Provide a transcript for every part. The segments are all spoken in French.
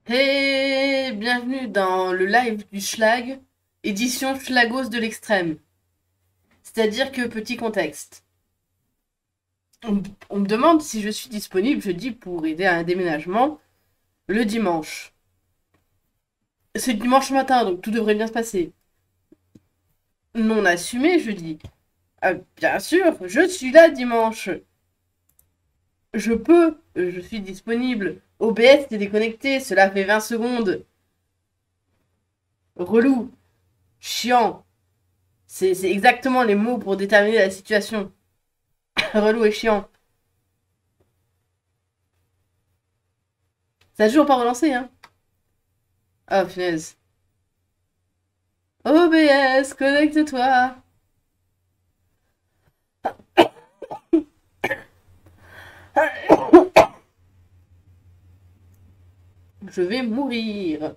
Hey, bienvenue dans le live du Schlag, édition Schlagos de l'extrême. C'est-à-dire que, petit contexte, on me demande si je suis disponible jeudi pour aider à un déménagement le dimanche. C'est dimanche matin, donc tout devrait bien se passer. Non assumé, je dis. Ah, bien sûr, je suis là dimanche. Je suis disponible. OBS est déconnecté, cela fait 20 secondes. Relou, chiant. C'est exactement les mots pour déterminer la situation. Relou et chiant. Ça a toujours pas relancé, hein. Oh, punaise. OBS, connecte-toi. Je vais mourir.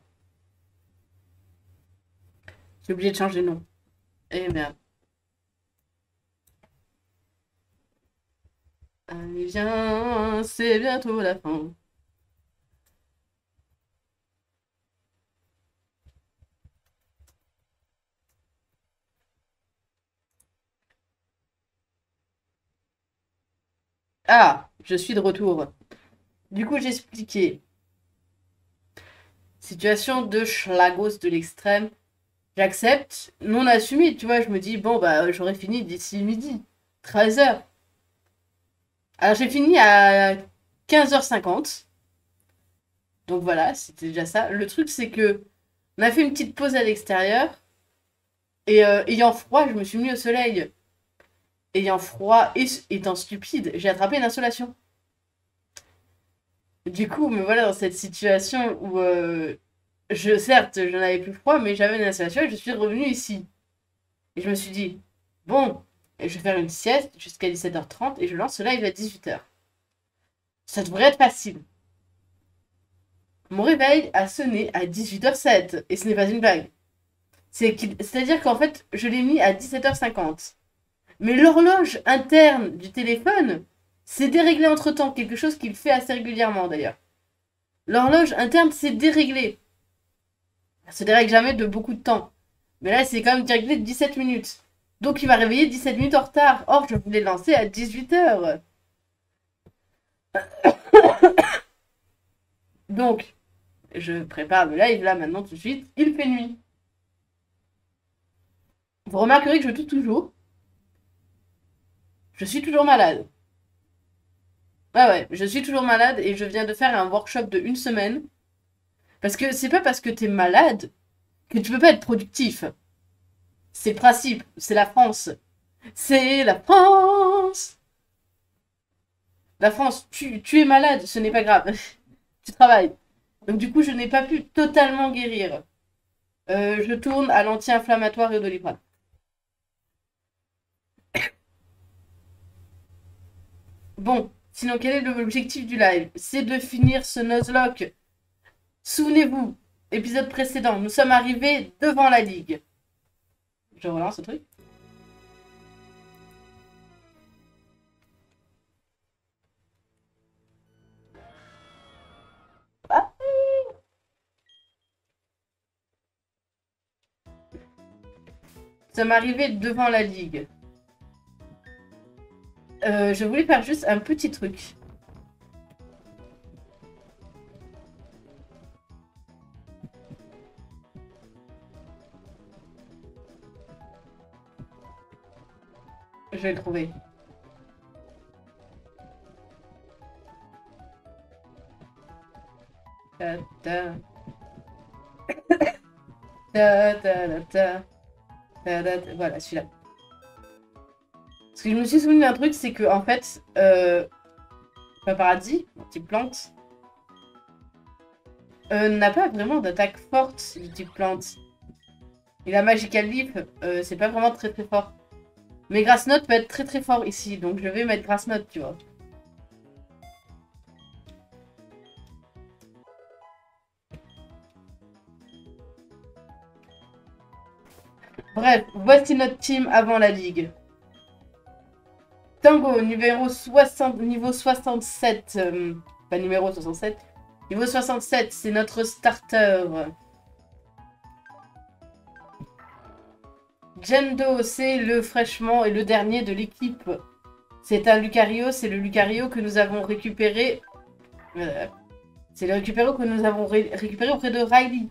J'ai oublié de changer de nom. Eh merde. Allez, viens, c'est bientôt la fin. Ah, je suis de retour. Du coup, j'expliquais. Situation de schlagos de l'extrême. J'accepte, non assumé, tu vois. Je me dis, bon, bah, j'aurais fini d'ici midi. 13h. Alors, j'ai fini à 15h50. Donc voilà, c'était déjà ça. Le truc, c'est que on a fait une petite pause à l'extérieur. Et ayant froid, je me suis mis au soleil. Ayant froid et étant stupide, j'ai attrapé une insolation. Du coup, me voilà dans cette situation où, certes, j'en avais plus froid, mais j'avais une insolation et je suis revenue ici. Et je me suis dit, bon, je vais faire une sieste jusqu'à 17h30 et je lance ce live à 18h. Ça devrait être facile. Mon réveil a sonné à 18h07 et ce n'est pas une blague. C'est-à-dire qu'en fait, je l'ai mis à 17h50. Mais l'horloge interne du téléphone s'est déréglée entre-temps, quelque chose qu'il fait assez régulièrement d'ailleurs. L'horloge interne s'est déréglée. Elle se dérègle jamais de beaucoup de temps. Mais là, c'est quand même déréglé de 17 minutes. Donc il m'a réveillé 17 minutes en retard. Or, je voulais lancer à 18h. Donc, je prépare le live là maintenant tout de suite. Il fait nuit. Vous remarquerez que je tousse toujours. Je suis toujours malade. Ah ouais, je suis toujours malade et je viens de faire un workshop de une semaine. Parce que c'est pas parce que t'es malade que tu peux pas être productif. C'est le principe, c'est la France. C'est la France. La France, tu es malade, ce n'est pas grave. Tu travailles. Donc du coup, je n'ai pas pu totalement guérir. Je tourne à l'anti-inflammatoire et au Doliprane. Bon, sinon quel est l'objectif du live? C'est de finir ce Nuzlocke. Souvenez-vous, épisode précédent, nous sommes arrivés devant la ligue. Je relance le truc. Ah, nous sommes arrivés devant la ligue. Je voulais faire juste un petit truc. Je vais le trouver. Ta, ta, ta, ta, ta, ta, ta, ta. Voilà, celui-là. Parce que je me suis souvenu d'un truc, c'est que en fait, Paparazzi, mon type plante, n'a pas vraiment d'attaque forte du type plante. Et la Magical Leaf, c'est pas vraiment très très fort. Mais Grass Note peut être très très fort ici, donc je vais mettre Grass Note, tu vois. Bref, voici notre team avant la ligue. Tango, niveau 67. Pas numéro 67. Niveau 67, c'est notre starter. Gendo, c'est le fraîchement et le dernier de l'équipe. C'est un Lucario, c'est le Lucario que nous avons récupéré. C'est le Lucario que nous avons récupéré auprès de Riley.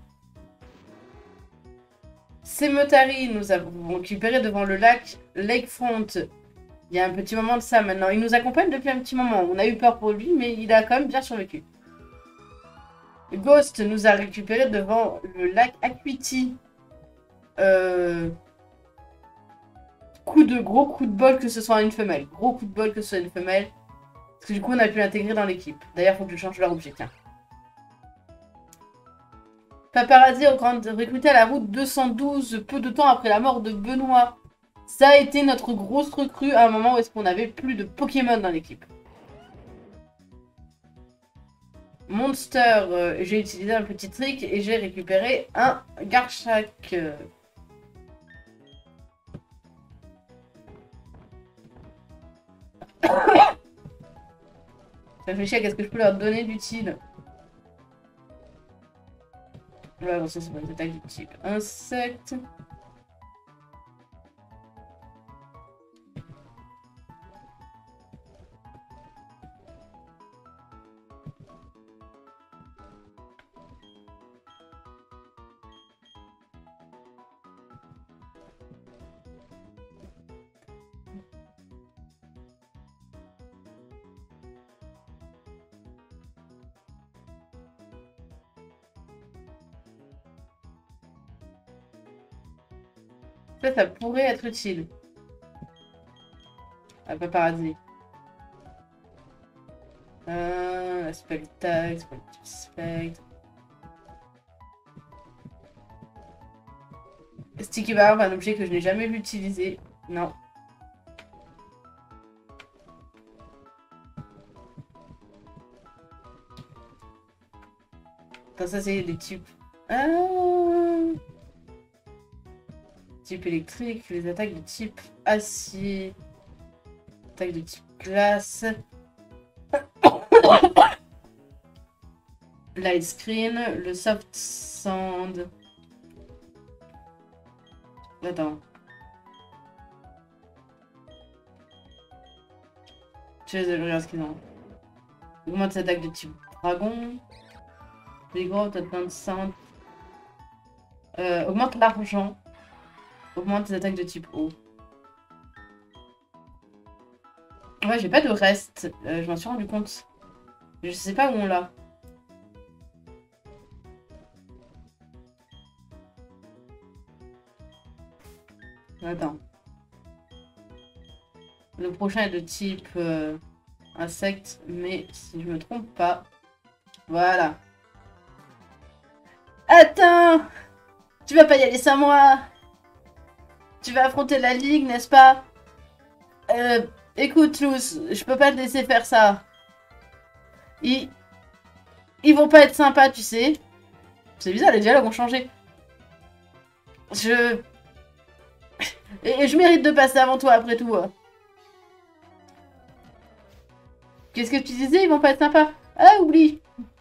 Semetari, nous avons récupéré devant le lac Lakefront. Il y a un petit moment de ça maintenant. Il nous accompagne depuis un petit moment. On a eu peur pour lui, mais il a quand même bien survécu. Ghost nous a récupéré devant le lac Acuity. Gros coup de bol que ce soit une femelle. Gros coup de bol que ce soit une femelle. Parce que du coup, on a pu l'intégrer dans l'équipe. D'ailleurs, il faut que je change leur objet. Tiens. Paparazzi recruté à la route 212 peu de temps après la mort de Benoît. Ça a été notre grosse recrue à un moment où est-ce qu'on avait plus de Pokémon dans l'équipe. Monster, j'ai utilisé un petit trick et j'ai récupéré un Garchak. Je réfléchis à qu'est-ce que je peux leur donner d'utile. Ouais, bon, ça c'est pas une attaque du type insecte. Ça pourrait être utile. Ah, paparazzi. Spectacle, spectacle. Sticky Barb, un objet que je n'ai jamais vu utiliser. Non. Attends, ça c'est des types. Ah. Type électrique, les attaques de type acier, attaque de type glace, light screen, le soft sand. Attends. Je regarde ce qu'ils ont. Augmente les attaques de type dragon. Les gros, t'as plein de sand. Augmente l'argent. Augmente les attaques de type eau. Ouais, j'ai pas de reste. Je m'en suis rendu compte. Je sais pas où on l'a. Attends. Le prochain est de type insecte, mais si je me trompe pas. Voilà. Attends! Tu vas pas y aller sans moi! Tu vas affronter la ligue, n'est-ce pas? Écoute, Luz, je peux pas te laisser faire ça. Ils vont pas être sympas, tu sais. C'est bizarre, les dialogues ont changé. Et je mérite de passer avant toi, après tout. Qu'est-ce que tu disais? Ils vont pas être sympas. Ah, oublie.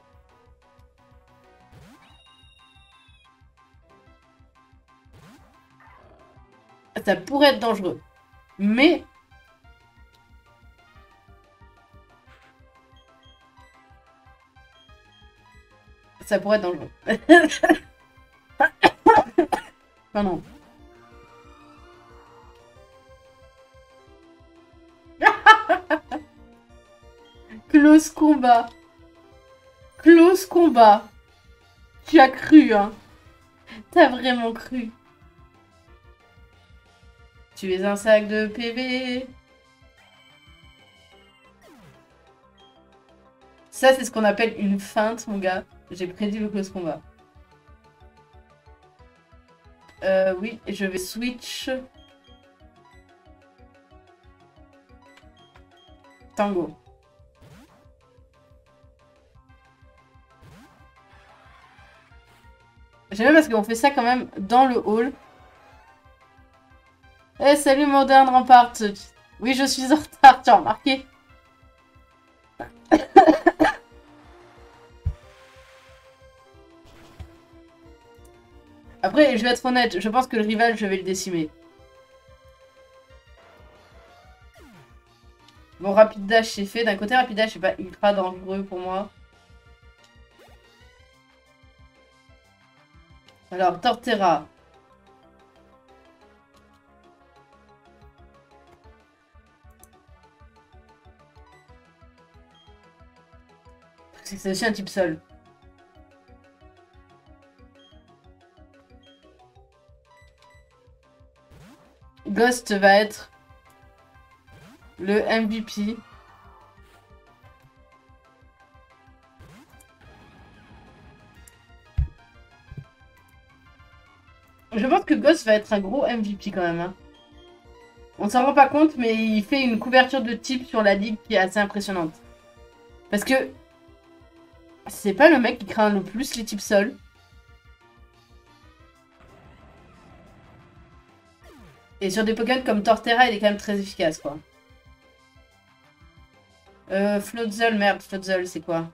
Ça pourrait être dangereux. Mais... ça pourrait être dangereux. Pardon. Close combat. Close combat. Tu as cru, hein. T'as vraiment cru. Tu es un sac de PV. Ça, c'est ce qu'on appelle une feinte, mon gars. J'ai prédit le close combat. Oui, je vais switch. Tango. J'aime bien parce qu'on fait ça quand même dans le hall. Eh, salut Modern Rampart. Oui, je suis en retard, tu as remarqué? Après, je vais être honnête, je pense que le rival, je vais le décimer. Bon, Rapid Dash, c'est fait. D'un côté, Rapid Dash, c'est pas ultra dangereux pour moi. Alors, Torterra. C'est aussi un type sol. Ghost va être le MVP. Je pense que Ghost va être un gros MVP quand même. Hein. On s'en rend pas compte, mais il fait une couverture de type sur la ligue qui est assez impressionnante. Parce que c'est pas le mec qui craint le plus les types sol. Et sur des Pokémon comme Torterra, il est quand même très efficace, quoi. Floatzel, merde, Floatzel, c'est quoi?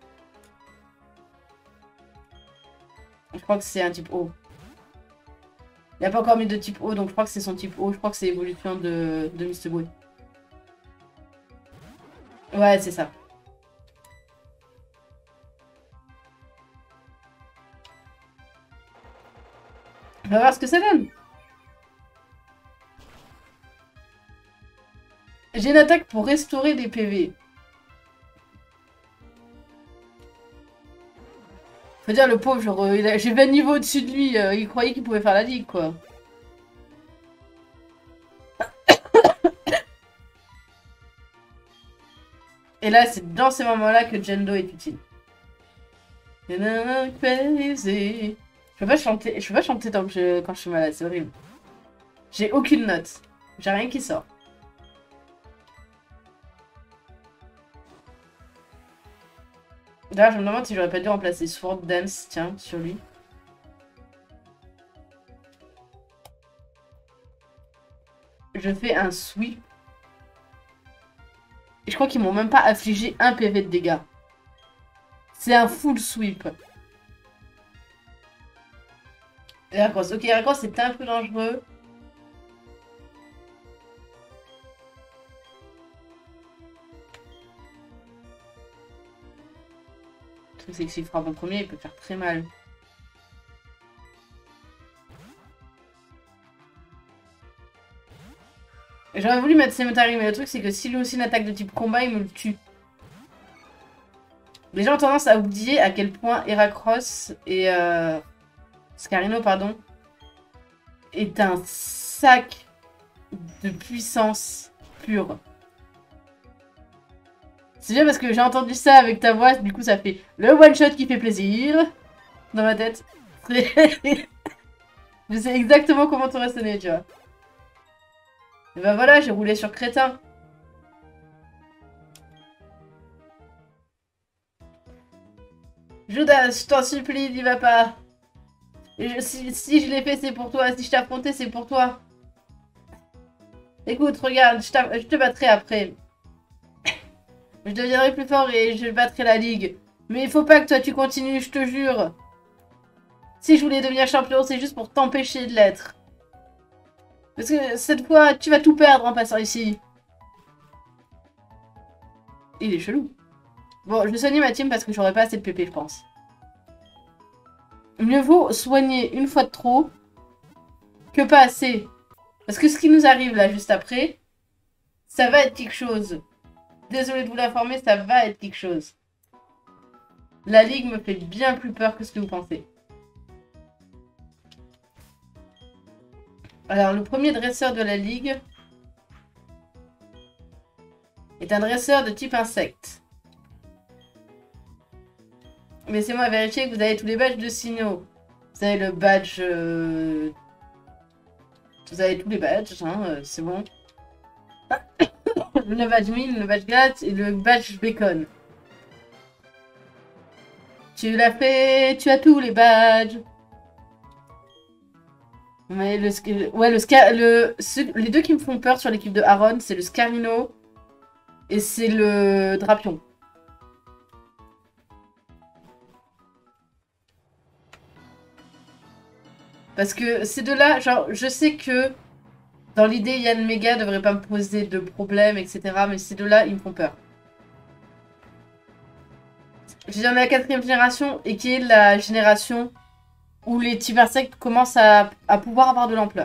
Je crois que c'est un type O. Il a pas encore mis de type O, donc je crois que c'est son type O. Je crois que c'est l'évolution de Mistegoué. Ouais, c'est ça. On va voir ce que ça donne. J'ai une attaque pour restaurer des PV. Faut dire, le pauvre, genre, j'ai 20 niveaux au-dessus de lui. Il croyait qu'il pouvait faire la ligue, quoi. Et là, c'est dans ces moments-là que Jendo est utile. Crazy. Je peux pas chanter quand je suis malade, c'est horrible. J'ai aucune note. J'ai rien qui sort. D'ailleurs, je me demande si j'aurais pas dû remplacer Sword Dance, tiens, sur lui. Je fais un sweep. Et je crois qu'ils m'ont même pas affligé un PV de dégâts. C'est un full sweep. Heracross. Ok, Heracross, c'est un peu dangereux. Le truc, c'est que s'il frappe en premier, il peut faire très mal. J'aurais voulu mettre Cemetery, mais le truc, c'est que s'il a aussi une attaque de type combat, il me le tue. Les gens ont tendance à oublier à quel point Heracross et Scarino, pardon, est un sac de puissance pure. C'est bien parce que j'ai entendu ça avec ta voix, du coup ça fait le one shot qui fait plaisir dans ma tête. Je sais exactement comment t'aurais sonné, tu vois. Et ben voilà, j'ai roulé sur Crétin. Judas, je t'en supplie, n'y va pas. Si je l'ai fait, c'est pour toi. Si je t'ai affronté, c'est pour toi. Écoute, regarde, je te battrai après. Je deviendrai plus fort et je battrai la ligue. Mais il faut pas que toi tu continues, je te jure. Si je voulais devenir champion, c'est juste pour t'empêcher de l'être. Parce que cette fois, tu vas tout perdre en passant ici. Il est chelou. Bon, je vais soigner ma team parce que j'aurais pas assez de PP, je pense. Mieux vaut soigner une fois de trop que pas assez. Parce que ce qui nous arrive là juste après, ça va être quelque chose. Désolée de vous l'informer, ça va être quelque chose. La ligue me fait bien plus peur que ce que vous pensez. Alors, le premier dresseur de la ligue est un dresseur de type insecte. Laissez-moi vérifier que vous avez tous les badges de signaux. Vous avez le badge... Vous avez tous les badges, hein, c'est bon. Le badge mine, le badge glace et le badge bacon. Tu l'as fait, tu as tous les badges. Mais les deux qui me font peur sur l'équipe de Aaron, c'est le Scarino et c'est le Drapion. Parce que ces deux-là, genre, je sais que dans l'idée, Yann Mega devrait pas me poser de problème, etc. Mais ces deux-là, ils me font peur. Je viens de la 4e génération et qui est la génération où les types insectes commencent à pouvoir avoir de l'ampleur.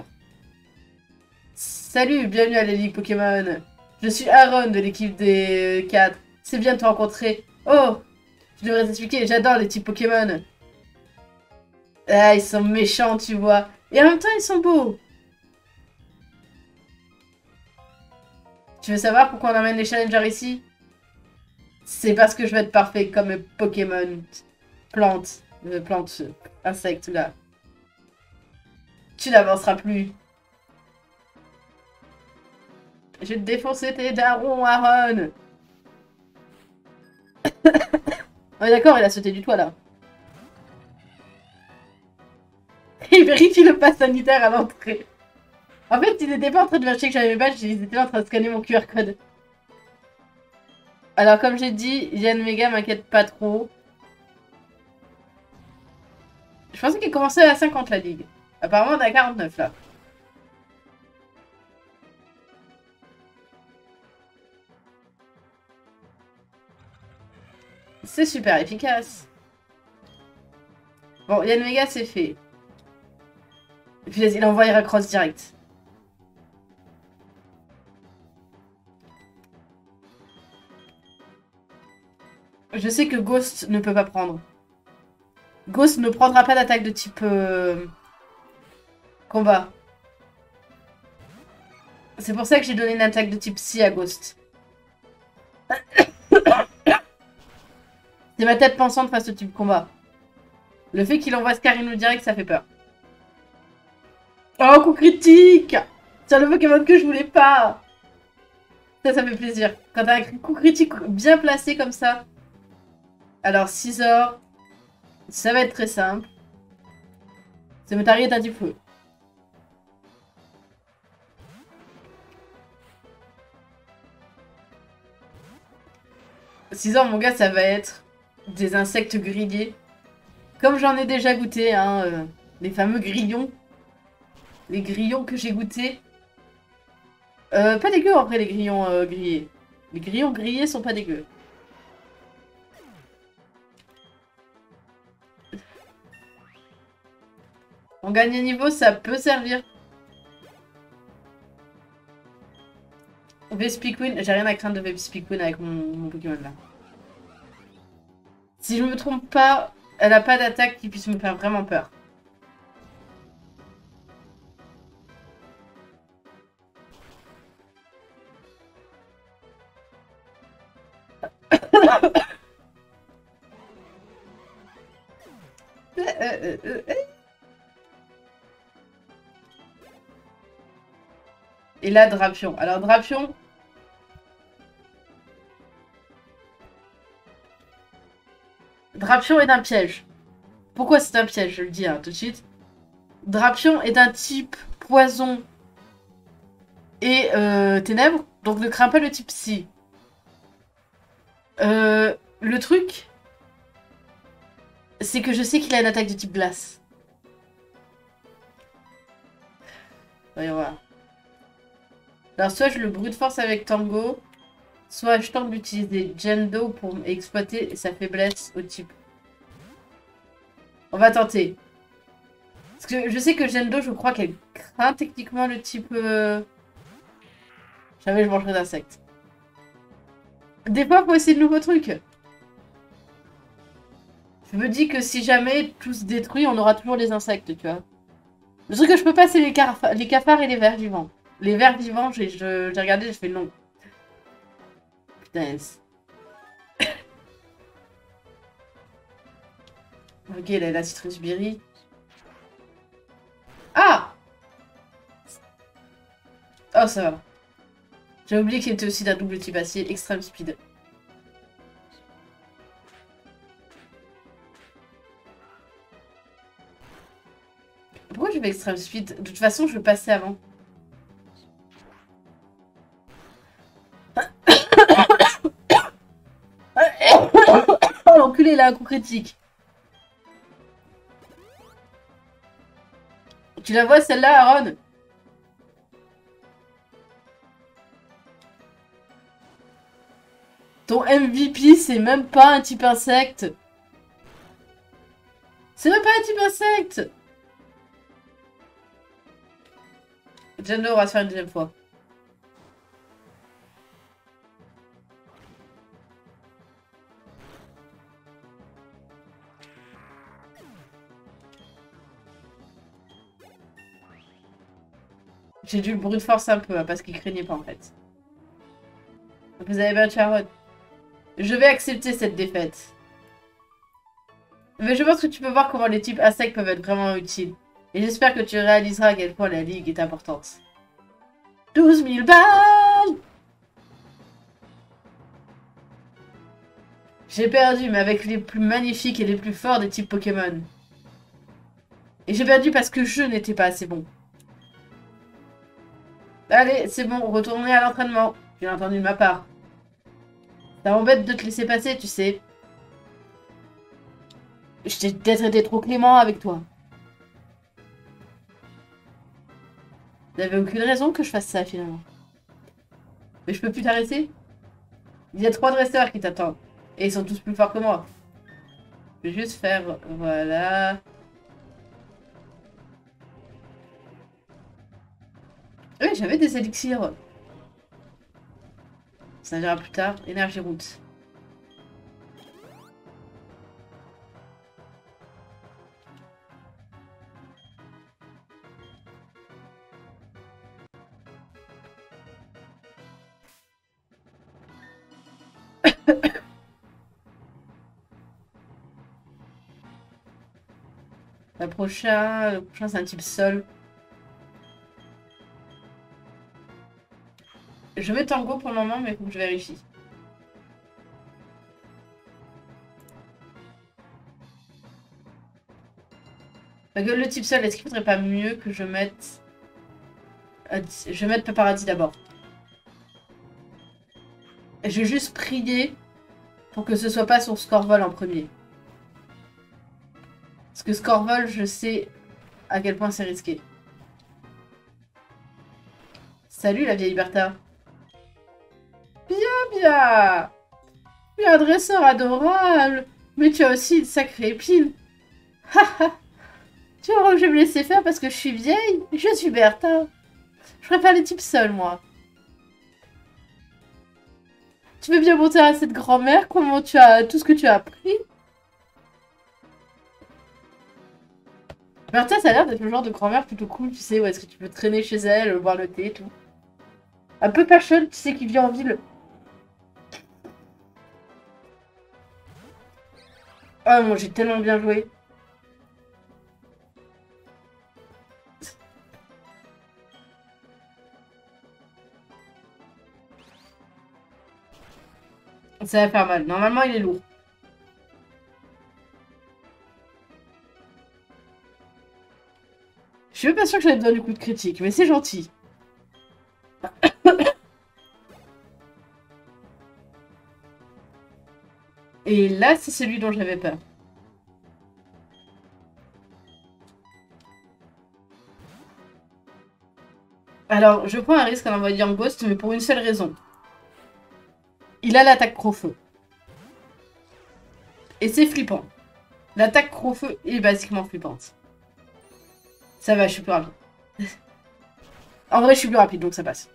Salut, bienvenue à la Ligue Pokémon. Je suis Aaron de l'équipe des 4. C'est bien de te rencontrer. Oh, je devrais t'expliquer, j'adore les types Pokémon. Ah, ils sont méchants, tu vois. Et en même temps, ils sont beaux. Tu veux savoir pourquoi on emmène les challengers ici? C'est parce que je veux être parfait comme Pokémon. Plante. Plante. Insecte, là. Tu n'avanceras plus. Je vais te défoncer tes darons, Aaron. On est d'accord, il a sauté du toit, là. Il vérifie le pass sanitaire à l'entrée. En fait, ils n'étaient pas en train de vérifier que j'avais mes badges, ils étaient en train de scanner mon QR code. Alors, comme j'ai dit, Yann Mega m'inquiète pas trop. Je pensais qu'il commençait à 50 la ligue. Apparemment, on est à 49 là. C'est super efficace. Bon, Yann Mega, c'est fait. Et puis, il envoie Heracross direct. Je sais que Ghost ne peut pas prendre. Ghost ne prendra pas d'attaque de type combat. C'est pour ça que j'ai donné une attaque de type Psy à Ghost. C'est ma tête pensante face au type combat. Le fait qu'il envoie Scarino direct, ça fait peur. Oh, coup critique! C'est le Pokémon que je voulais pas! Ça fait plaisir. Quand t'as un coup critique bien placé comme ça. Alors, Scizor, ça va être très simple. C'est Metari est un type feu. Scizor, mon gars, ça va être des insectes grillés. Comme j'en ai déjà goûté, hein, les fameux grillons. Les grillons que j'ai goûtés. Pas dégueu après les grillons grillés. Les grillons grillés sont pas dégueux. On gagne un niveau, ça peut servir. Vespiquen, j'ai rien à craindre de Vespiquen avec mon Pokémon là. Si je me trompe pas, elle a pas d'attaque qui puisse me faire vraiment peur. Et là, Drapion. Alors, Drapion... Drapion est un piège. Pourquoi c'est un piège? Je le dis tout de suite. Drapion est un type poison et ténèbres, donc ne crains pas le type psy. Le truc, c'est que je sais qu'il a une attaque de type glace. Voyons voir. Alors soit je le brute force avec Tango, soit je tente d'utiliser Gendo pour exploiter sa faiblesse au type. On va tenter. Parce que je sais que Gendo, je crois qu'elle craint techniquement le type... Jamais je mangerai d'insectes. Des fois, faut essayer de nouveaux trucs. Je me dis que si jamais tout se détruit, on aura toujours les insectes, tu vois. Le truc que je peux pas, c'est les cafards et les vers vivants. Les vers vivants, j'ai regardé, j'ai fait non. Putain. Ok, là, la citrus berry. Ah! Oh, ça va. J'ai oublié qu'il était aussi d'un double type acier, extrême speed. Pourquoi je fais extrême speed? De toute façon, je vais passer avant. Oh, l'enculé, il a un coup critique. Tu la vois celle-là, Aaron? Ton MVP, c'est même pas un type insecte. C'est même pas un type insecte. Jano, on va se faire une deuxième fois. J'ai dû le brute force un peu, hein, parce qu'il craignait pas en fait. Vous avez battu Aaron. Je vais accepter cette défaite. Mais je pense que tu peux voir comment les types insectes peuvent être vraiment utiles. Et j'espère que tu réaliseras à quel point la ligue est importante. 12 000 balles! J'ai perdu, mais avec les plus magnifiques et les plus forts des types Pokémon. Et j'ai perdu parce que je n'étais pas assez bon. Allez, c'est bon, retournez à l'entraînement. Bien entendu de ma part. Ça m'embête de te laisser passer, tu sais. Je t'ai peut-être été trop clément avec toi. Il n'y avait aucune raison que je fasse ça, finalement. Mais je peux plus t'arrêter. Il y a 3 dresseurs qui t'attendent. Et ils sont tous plus forts que moi. Je vais juste faire... Voilà. Oui, j'avais des élixirs. Ça ira plus tard. Énergie route. Le prochain c'est un type sol. Je mets tango pour le moment, mais il faut que je vérifie. Le type sol, est-ce qu'il faudrait pas mieux que je mette... Je vais mettre paparazzi d'abord. Je vais juste prier pour que ce soit pas sur Scorvol en premier. Parce que Scorvol, je sais à quel point c'est risqué. Salut la vieille Bertha. Bien, bien. Tu es un dresseur adorable. Mais tu as aussi une sacrée épine. Haha. Tu crois que je vais me laisser faire parce que je suis vieille? Je suis Bertha. Je préfère les types seuls, moi. Tu veux bien monter à cette grand-mère? Comment tu as... tout ce que tu as appris? Bertha, ça a l'air d'être le genre de grand-mère plutôt cool, tu sais, où est-ce que tu peux traîner chez elle, boire le thé et tout. Un peu passion, tu sais, qui vit en ville. Oh, moi, j'ai tellement bien joué. Ça va faire mal. Normalement, il est lourd. Je suis même pas sûre que j'avais besoin du coup de critique, mais c'est gentil. Et là, c'est celui dont j'avais peur. Alors, je prends un risque en envoyant Ghost, mais pour une seule raison. Il a l'attaque Crofeu. Et c'est flippant. L'attaque Crofeu est basiquement flippante. Ça va, je suis plus rapide. En vrai, je suis plus rapide, donc ça passe.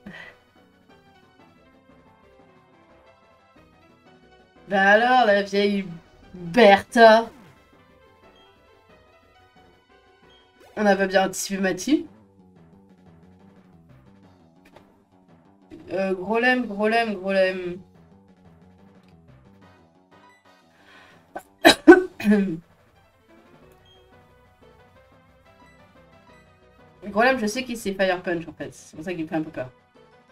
Bah alors, la vieille Bertha. On a pas bien anticipé Mathilde. Gros lemme, gros lemme, gros lemme. Gros lemme, je sais qu'il sait Fire Punch en fait. C'est pour ça qu'il me fait un peu peur.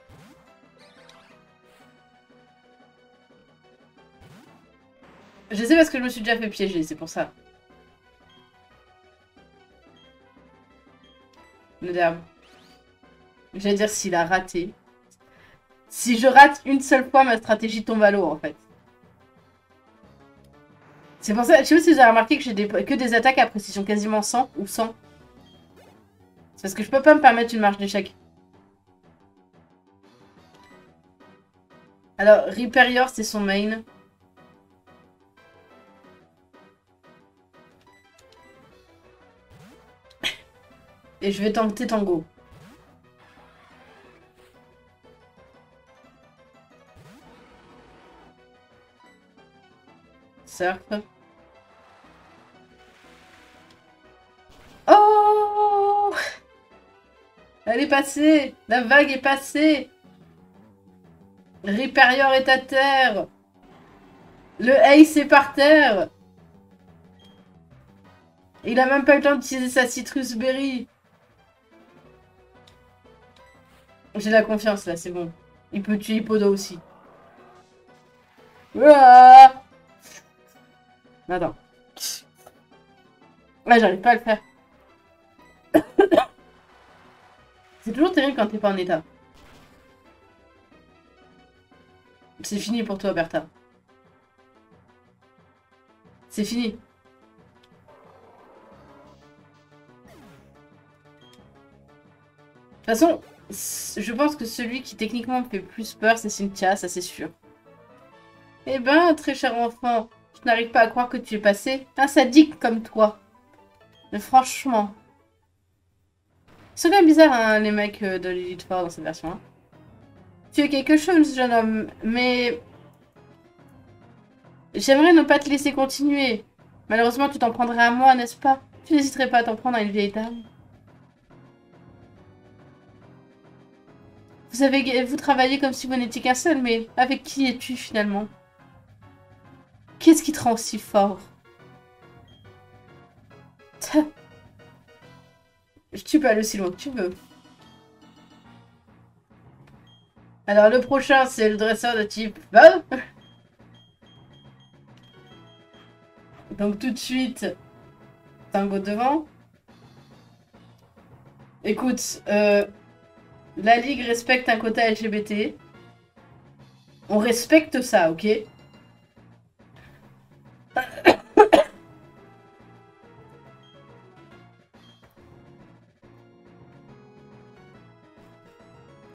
Je sais parce que je me suis déjà fait piéger, c'est pour ça. Madame. J'allais dire s'il a raté. Si je rate une seule fois, ma stratégie tombe à l'eau en fait. C'est pour ça, je sais pas si vous avez remarqué que j'ai que des attaques à précision quasiment 100 ou 100. C'est parce que je peux pas me permettre une marche d'échec. Alors, Riperior, c'est son main. Et je vais tenter Tango. Surf. Oh! Elle est passée! La vague est passée! Riperior est à terre! Le Ace est par terre! Il a même pas eu le temps d'utiliser sa Citrus Berry! J'ai la confiance là, c'est bon. Il peut tuer Hippodo aussi. Ouah, attends. Ah, j'arrive pas à le faire. C'est toujours terrible quand t'es pas en état. C'est fini pour toi, Bertha. C'est fini. De toute façon, je pense que celui qui techniquement me fait plus peur, c'est Cynthia, ça c'est sûr. Eh ben, très cher enfant, je n'arrive pas à croire que tu es passé. Un sadique comme toi. Mais franchement... C'est quand même bizarre, hein, les mecs de Lilith Ford dans cette version. Hein. Tu es quelque chose, jeune homme, mais... J'aimerais ne pas te laisser continuer. Malheureusement, tu t'en prendrais à moi, n'est-ce pas? Tu n'hésiterais pas à t'en prendre à une vieille dame. Vous travaillez comme si vous n'étiez qu'un seul, mais avec qui es-tu finalement? Qu'est-ce qui te rend si fort? Tu peux aller aussi loin que tu veux. Alors le prochain, c'est le dresseur de type Bob. Donc tout de suite, Tango devant. Écoute, la Ligue respecte un quota LGBT. On respecte ça, ok?